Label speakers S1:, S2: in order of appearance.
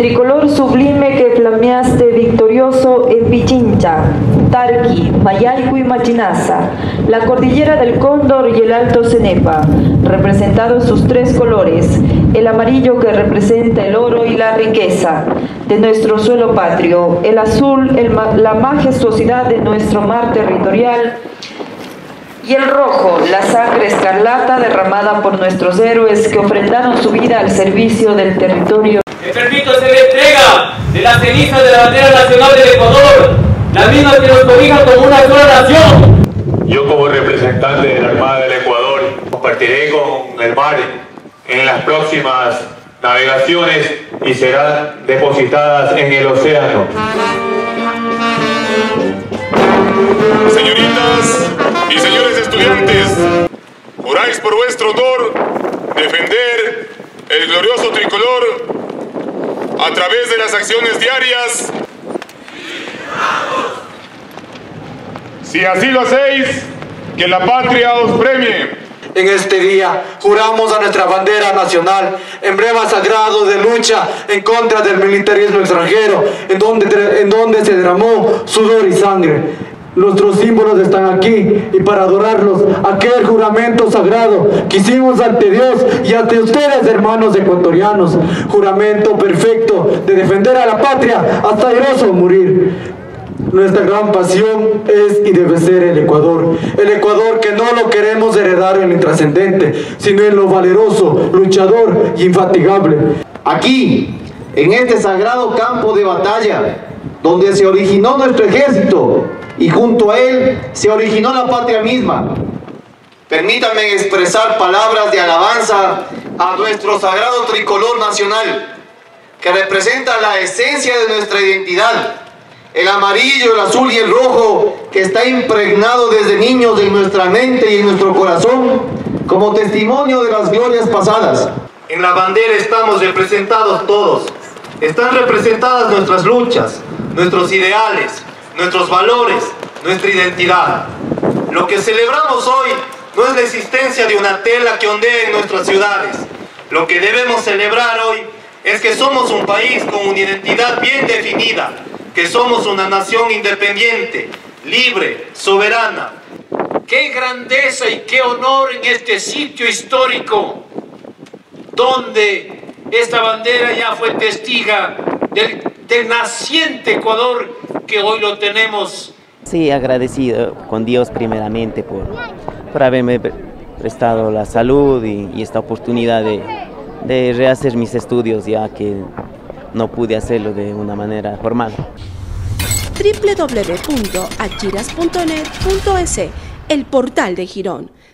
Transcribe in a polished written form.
S1: tricolor sublime que flameaste victorioso en Pichincha, Tarqui, Mayaycu y Machinaza, la cordillera del Cóndor y el Alto Cenepa, representados sus tres colores, el amarillo que representa el oro y la riqueza de nuestro suelo patrio, el azul, la majestuosidad de nuestro mar territorial, y el rojo, la sangre escarlata derramada por nuestros héroes que ofrendaron su vida al servicio del territorio.
S2: Me permito hacer entrega de las cenizas de la bandera nacional del Ecuador, la misma que nos cobija como una sola nación.
S3: Yo, como representante de la Armada del Ecuador, compartiré con el mar en las próximas navegaciones y serán depositadas en el océano.
S4: Señoritas y señores estudiantes, juráis por vuestro honor defender el glorioso tricolor a través de las acciones diarias. Si así lo hacéis, que la patria os premie.
S5: En este día juramos a nuestra bandera nacional, emblema sagrado de lucha en contra del militarismo extranjero, en donde se derramó sudor y sangre. Nuestros símbolos están aquí y para adorarlos, aquel juramento sagrado que hicimos ante Dios y ante ustedes, hermanos ecuatorianos, juramento perfecto de defender a la patria hasta airoso morir. Nuestra gran pasión es y debe ser el Ecuador que no lo queremos heredar en lo intrascendente, sino en lo valeroso, luchador y infatigable.
S6: Aquí, en este sagrado campo de batalla, donde se originó nuestro ejército y junto a él se originó la patria misma. Permítanme expresar palabras de alabanza a nuestro sagrado tricolor nacional, que representa la esencia de nuestra identidad. El amarillo, el azul y el rojo, que está impregnado desde niños en nuestra mente y en nuestro corazón, como testimonio de las glorias pasadas. En la bandera estamos representados todos. Están representadas nuestras luchas, nuestros ideales, nuestros valores, nuestra identidad. Lo que celebramos hoy no es la existencia de una tela que ondee en nuestras ciudades. Lo que debemos celebrar hoy es que somos un país con una identidad bien definida, que somos una nación independiente, libre, soberana.
S7: ¡Qué grandeza y qué honor en este sitio histórico, donde esta bandera ya fue testiga del naciente Ecuador que hoy lo tenemos!
S8: Sí, agradecido con Dios primeramente por haberme prestado la salud y esta oportunidad de rehacer mis estudios, ya que no pude hacerlo de una manera formal.
S9: www.achiras.net.es, el portal de Girón.